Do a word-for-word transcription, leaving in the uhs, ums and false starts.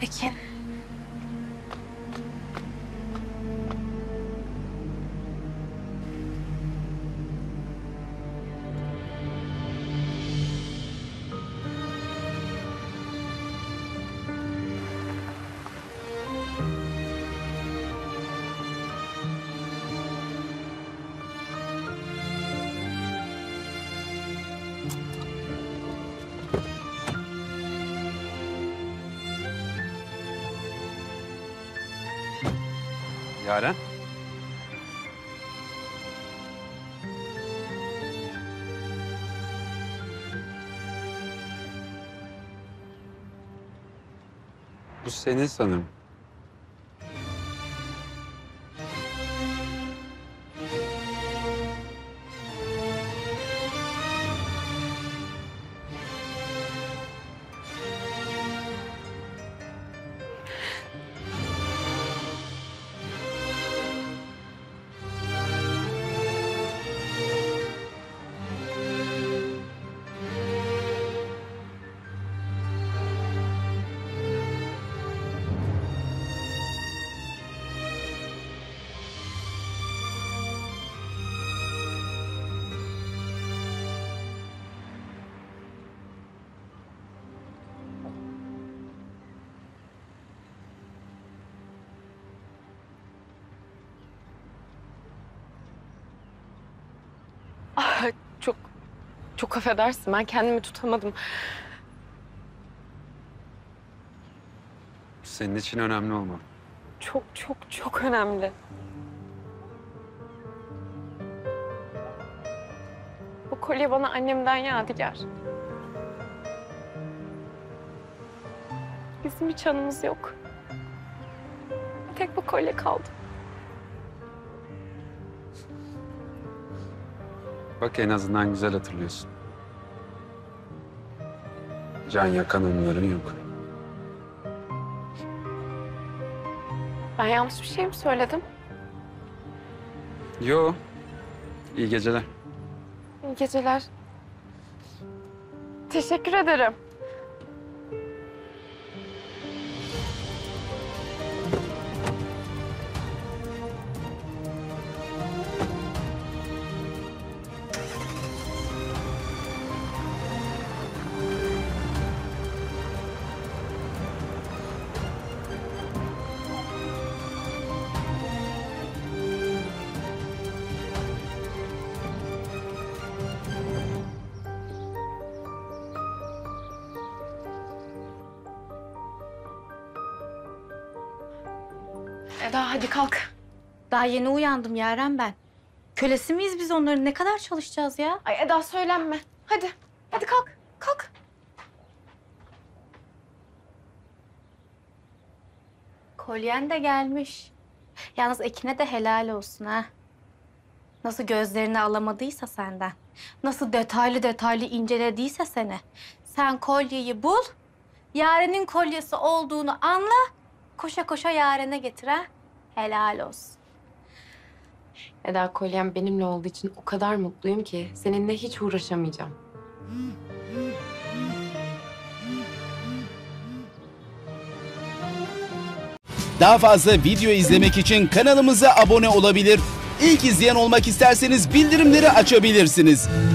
Ekin. Yaren. Bu senin sanırım. Ah, çok, çok affedersin. Ben kendimi tutamadım. Senin için önemli olmalı. Çok, çok, çok önemli. Bu kolye bana annemden yadigar. Bizim hiç anımız yok. Bir tek bu kolye kaldı. Bak en azından güzel hatırlıyorsun. Can yakan anıların yok. Ben yanlış bir şey mi söyledim? Yo. İyi geceler. İyi geceler. Teşekkür ederim. Eda hadi kalk. Daha yeni uyandım Yaren ben. Kölesi miyiz biz onların? Ne kadar çalışacağız ya? Ay Eda söylenme. Hadi. Hadi kalk. Kalk. Kolyen de gelmiş. Yalnız Ekin'e de helal olsun ha. Nasıl gözlerini alamadıysa senden. Nasıl detaylı detaylı incelediyse seni. Sen kolyeyi bul. Yaren'in kolyesi olduğunu anla. Koşa koşa Yaren'e getir ha. Helal olsun. Eda kolyem benimle olduğu için o kadar mutluyum ki seninle hiç uğraşamayacağım. Daha fazla video izlemek için kanalımıza abone olabilir. İlk izleyen olmak isterseniz bildirimleri açabilirsiniz.